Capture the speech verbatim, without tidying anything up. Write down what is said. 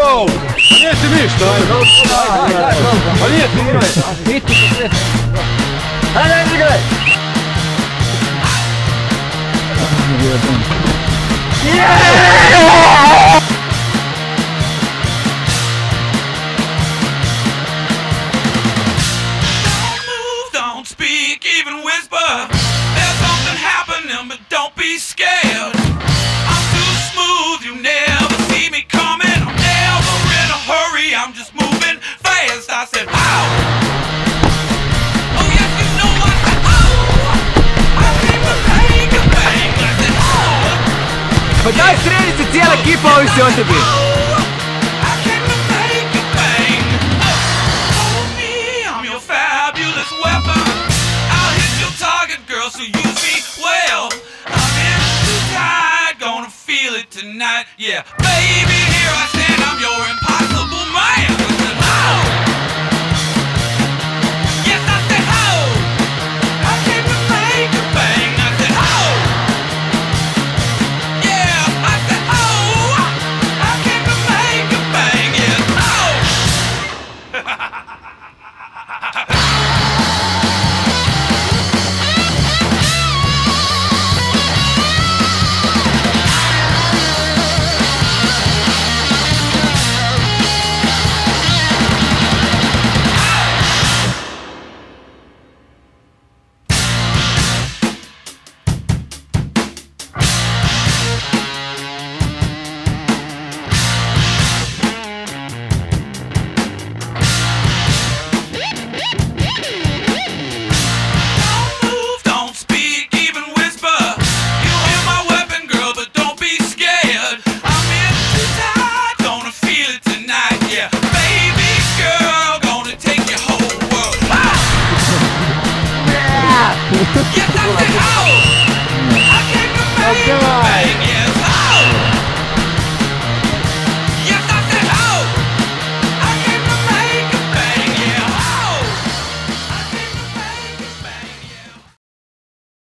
Wow! Nije ti ništa, ajde. Pa nije ti ništa. Hiti se sve. Hajde, ajde, igraj! Don't move, don't speak, even whisper. There's something happening, but don't be scared. I'm too smooth, you never see me coming. I'm never in a hurry, I'm just moving fast. I said, ow! Oh yes, you know I said, ow! I came to make a bang. I said, oh! Pa daj sredi se, cijela ekipa ovisi o tebi. I came to make a bang. Follow me, I'm your fabulous weapon. I'll hit your target, girl, so use me well. I'm in too tight, gonna feel it tonight. Yeah, baby, here I stand, I'm your impossible man. I said, oh! Yes, I said, oh! I came to make a bang. I said, oh! Yeah, I said, oh! I came to make a bang. Yeah, oh! Don't move, don't speak, even whisper. You hear my weapon, girl, but don't be scared. I'm in too tight, gonna feel it tonight. Yeah, baby girl, gonna take your whole world. Ah! Yes, I said, oh! I came to make a bang.